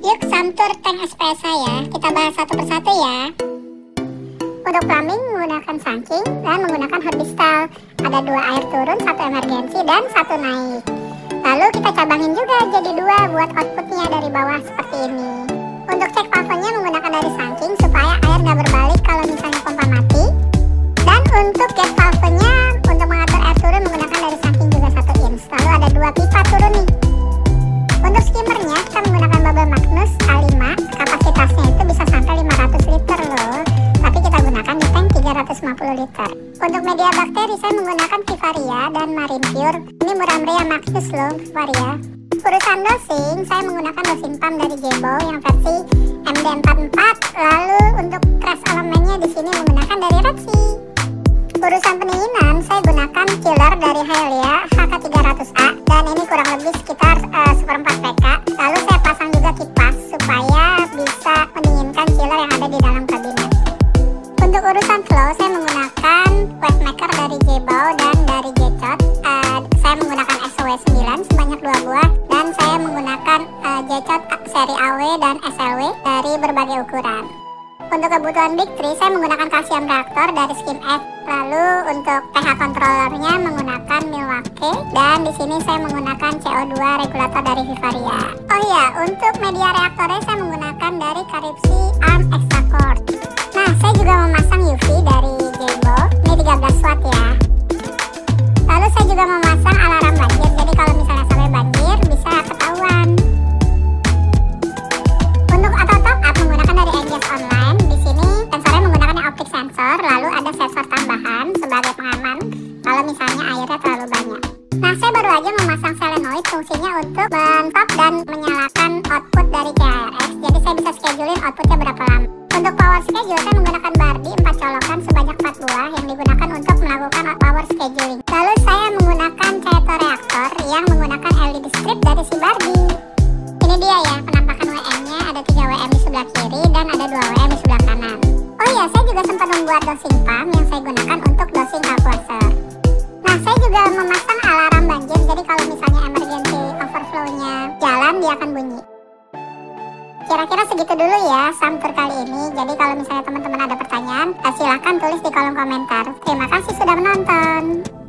Yuk samtur tank SPSA ya, kita bahas satu persatu ya. Untuk plumbing menggunakan saking dan menggunakan horizontal. Ada 2 air turun, 1 emergensi dan 1 naik. Lalu kita cabangin juga jadi 2 buat outputnya dari bawah seperti ini. Untuk cek valvenya menggunakan dari saking supaya air nggak berbalik kalau misalnya pompa mati. Dan untuk gate valvenya untuk mengatur air turun menggunakan dari saking juga 1 inch. Lalu ada 2 pipa turun nih. Untuk skimmernya kita menggunakan bubble Magnus A5, kapasitasnya itu bisa sampai 500 liter loh, tapi kita gunakan di tank 350 liter. Untuk media bakteri saya menggunakan Vivaria dan Marine Pure. Ini murah meriah Magnus loh Vivaria. Urusan dosing saya menggunakan dosing pump dari Jebo yang versi MD44. Lalu untuk crash elemennya di sini menggunakan dari Red Sea. Urusan pendinginan saya gunakan chiller dari Hailia HK300A dan ini kurang lebih sekitar 1/4 PK. Lalu saya pasang juga kipas supaya bisa mendinginkan chiller yang ada di dalam kabinet. Untuk urusan flow saya menggunakan wavemaker dari Jebao dan dari Jecot. Saya menggunakan SOW9 sebanyak 2 buah dan saya menggunakan Jecot seri AW dan SLW dari berbagai ukuran. Untuk kebutuhan Big 3 saya menggunakan kalsium reaktor dari SkimX. Lalu untuk pH controllernya menggunakan Milwaukee dan di sini saya menggunakan CO2 regulator dari Vivaria. Oh iya, untuk media reaktornya saya menggunakan dari Karipsi Arm Extra Core. Nah, saya juga memasang UV dari Jebo. Ini 13 watt ya. Lalu saya juga memasang alarm banjir. Jadi kalau misalnya sampai banjir bisa ketahuan. Untuk auto top up menggunakan dari Engage Online. Di sini sensornya menggunakan optik sensor, lalu ada sensor tambahan sebagai pengaman kalau misalnya airnya terlalu banyak. Nah, saya baru aja memasang solenoid, fungsinya untuk men-top dan menyalakan output dari CHRX. Jadi saya bisa schedulein outputnya berapa lama. Untuk power schedule saya menggunakan Bardi 4 colokan sebanyak 4 buah yang digunakan untuk melakukan power scheduling. Lalu saya menggunakan Chaeto reaktor yang menggunakan LED strip dari si Bardi. Ini dia ya penampakan WM-nya, ada 3 WM di sebelah kiri dan ada 2 WM di sebelah kanan. Oh iya, saya juga sempat membuat dosing pump yang saya gunakan untuk dosing kalkulator. Nah, saya juga memasang alarm banjir, jadi kalau misalnya emergency overflow-nya jalan, dia akan bunyi. Kira-kira segitu dulu ya samtur kali ini. Jadi kalau misalnya teman-teman ada pertanyaan, silahkan tulis di kolom komentar. Terima kasih sudah menonton.